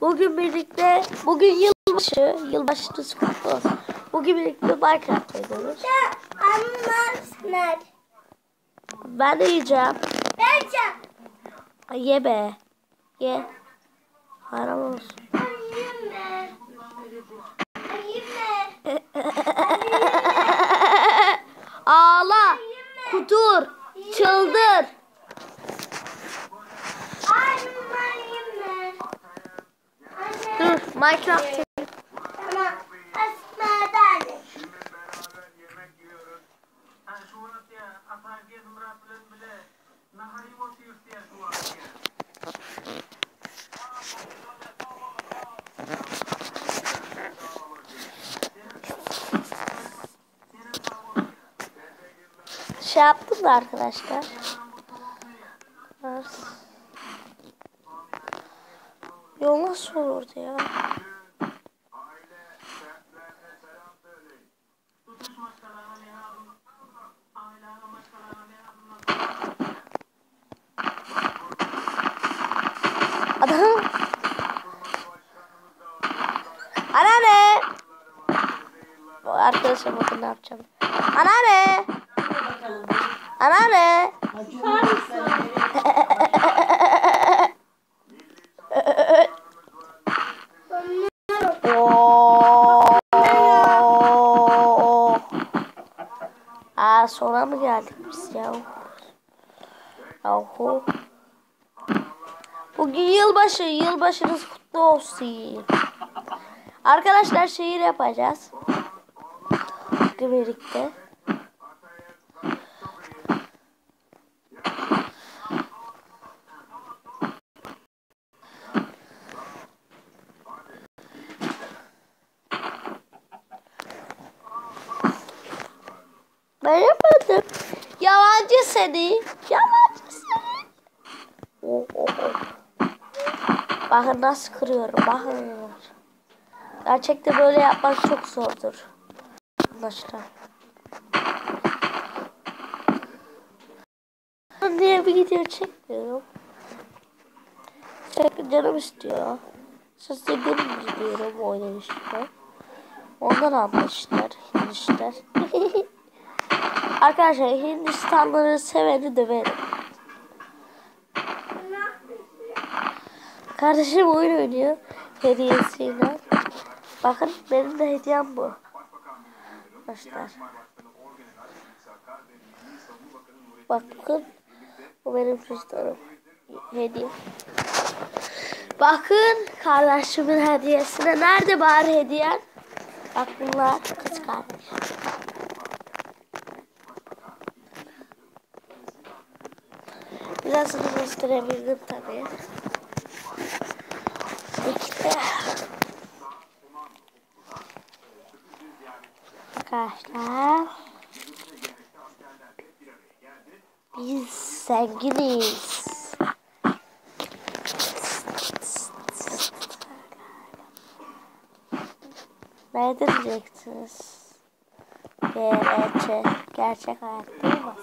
Bugün yılbaşınız kutlu olsun. Bugün birlikte Minecraft oynuyoruz. Ben de yiyeceğim. Ye be. Ye. Haram olsun. Ağla. Kudur. Çıldır. Dur. Minecraft. Şey yaptım da arkadaşlar. Yol nasıl olurdu ya? Adam. Anneanne. Arkadaşlar bakın ne yapacağım. Anneanne. Anneanne. Sonra mı geldik biz ya? Yahu. Bugün yılbaşınız kutlu olsun. Arkadaşlar şehir yapacağız. Birlikte. Ben yapmadım. Yalancı seni. Bakın nasıl kırıyorum. Bakın. Gerçekten böyle yapmak çok zordur. Arkadaşlar. Niye bir video çekmiyorum? Canım istiyor. Size görün izliyorum oynayışını. Ondan anlaştılar. Hindişler. Arkadaşlar Hindistanlıları seveni döverim. Kardeşim oyun oynuyor. Hediyesiyle. Bakın benim de hediyem bu. Arkadaşlar. Bakın. Bu benim cüzdanım. Hediye. Bakın kardeşimin hediyesine. Nerede bari hediyen? Bak bunlar kız kardeş. Birazını gösterebildim tabii. İşte. Arkadaşlar. Biz zenginiz. Ne diyeceksiniz? Gerçek hayat değil mi?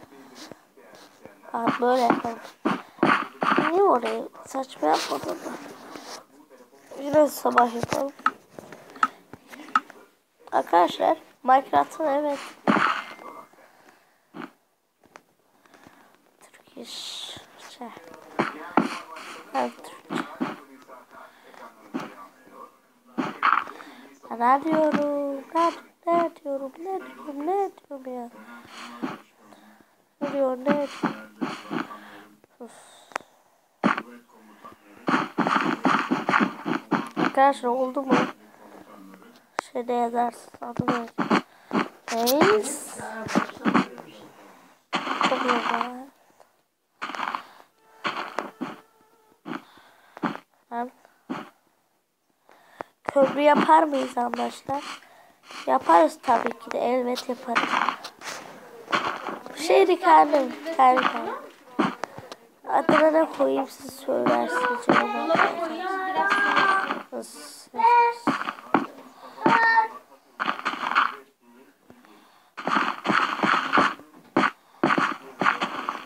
Bak böyle yapalım. Niye orayı saçma yapmadım da? Biraz sabah yapalım. Arkadaşlar Minecraft'ın evet. Türkçe. Ben Türkçe. Ne diyorum? Ne diyorum ya? Ne diyor? Arkadaşlar oldu mu? Şeyde yazarsın. Adı neyse. Çok güzel. Köprü yapar mıyız arkadaşlar? Yaparız tabii ki de. Elbet yaparız. Bu şeydi kendim. Adına ne koyayım siz söylersiniz.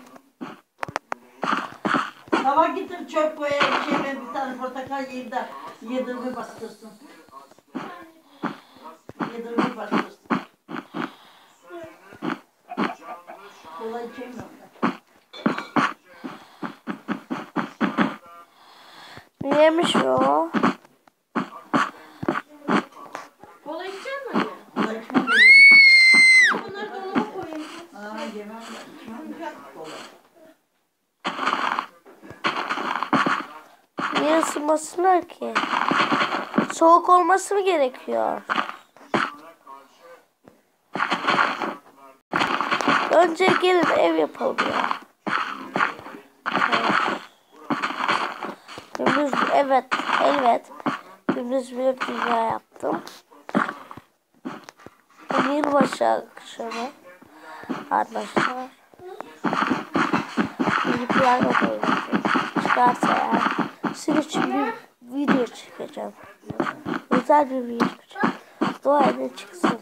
Sabah getir çöp koyayım. Bir tane portakal yiyeyim de. Yedirme bastırsın. Yedirme bastırsın. Kolay içemiyorum ben. Niyemiş o? Kola içecek misin? Kolay içmem de Bunları dolaba koyayım. yemem de içmem de kolay. Niye ısınmasınlar ki? Soğuk olması mı gerekiyor? Önce gelin ev yapalım ya. Gündüz, evet. Gündüz bir dünya yaptım. Yılbaşı akşamı arkadaşlar. Bir plan yapıyorum. Çıkarsa eğer sizin için bir video çekeceğim. Özel bir video çekeceğim. Dua edin çıksın.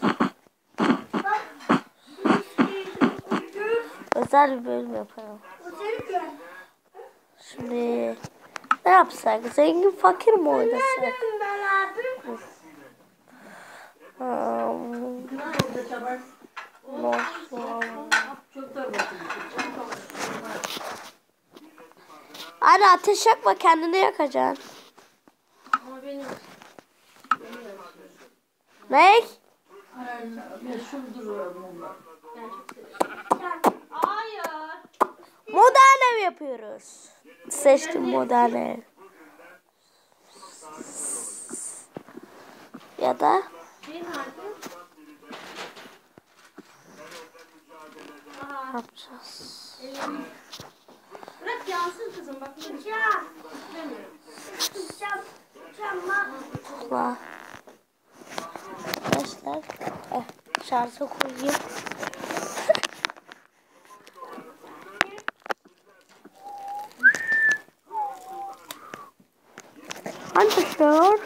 Özel bir bölüm yaparım. Şimdi ne yapsak? Zengin fakir mi oynasak? Anne ateş yakma, kendini yakacaksın. Ama benim. Ne? Meşhurdur bunlar. Ben çok seviyorum. Hayır. Modern ev yapıyoruz. Seçtim modern ev. Ya da Bir harfi. ne yapacağız? Bırak yansın kızım bak. Allah. Arkadaşlar şarja koyayım. Arkadaşlar.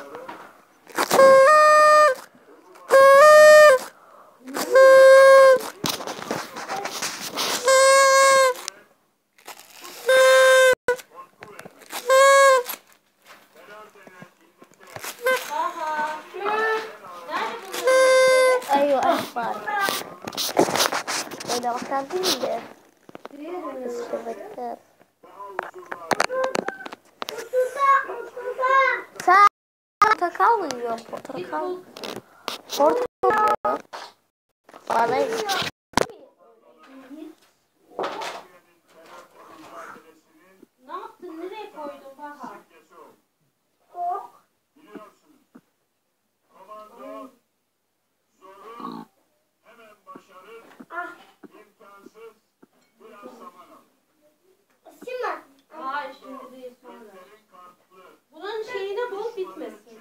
Aha. Nerede bunların? Ay var. Öyle bakan değil de. Şöbekler. Sen portakal mı yiyorsun? Portakal. Portakal. Bana Ne yaptın? Nereye koydun Baha? Hayır şimdi değil sonra. Bunun şeyine bol bitmesin.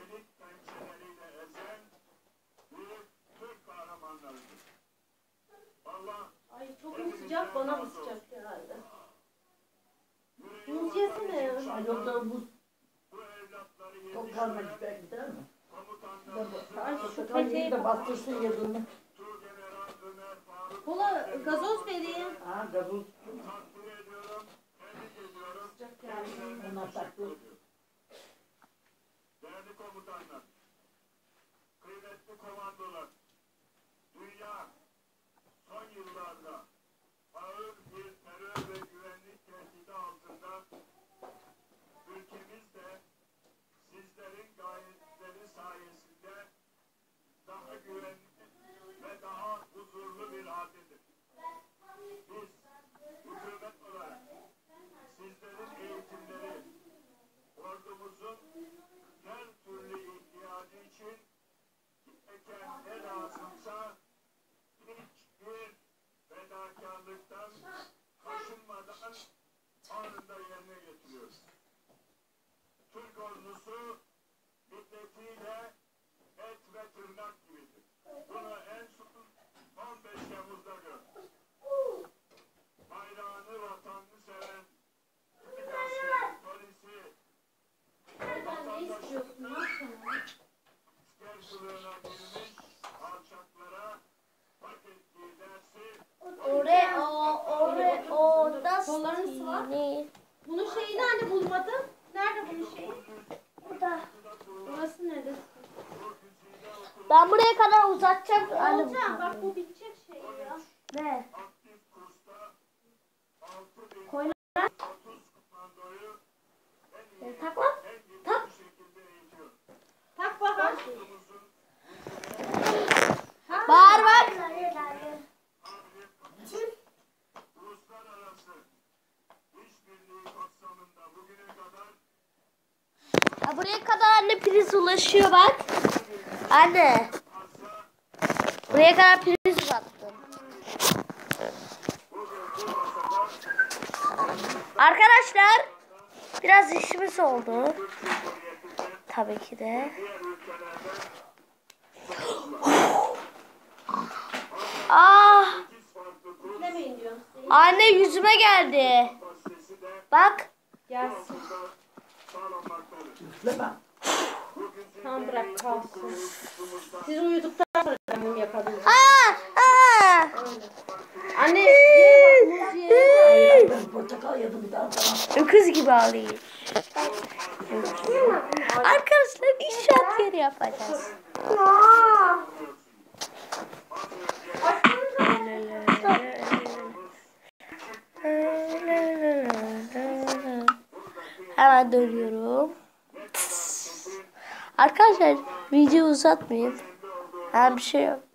Ay çok mu sıcak bana mı sıcak herhalde? Muz yesene ya. Yoksa bu toplanmak gider mi? Ay şu Şu peteği de bastırsın yedirme. kola gazoz vereyim. Ha gazoz. Sıcak yani. Ona taktı. Değerli komutanlar, kıymetli komandolar, dünya son yıllarda ağır bir terör ve güvenlik tehdidi altında, ülkemiz de sizlerin gayretleri sayesinde daha güvenli ve daha huzurlu bir haldedir. Biz hükümet olarak sizlerin eğitimleri, Ben buraya kadar uzatacağım. Anne, Olcan bak bu bitecek şey ya. ne? aktif kursta 6.030 Koy kumandoyu Tak lan. Tak. bir şekilde eğitiyor. Tak bakalım. Bağır bak. Uluslararası işbirliği kapsamında bugüne kadar Ya buraya kadar anne priz ulaşıyor bak. Anne. Buraya kadar priz uzattım. Arkadaşlar biraz işimiz oldu. Tabii ki de. Ah, Demeyin diyorum size. anne yüzüme geldi. Bak. Gelsin. Üfleme. Tamam bırak kalsın. Siz uyuduktan sonra ben yaparım. Aa. Anne ye bak muz ye. Ben portakal yedim bir daha tamam. Öküz gibi ağlayayım. Arkadaşlar inşaat yeri yapacağız. Hemen dönüyorum. Arkadaşlar video uzatmayayım. Hem bir şey yok.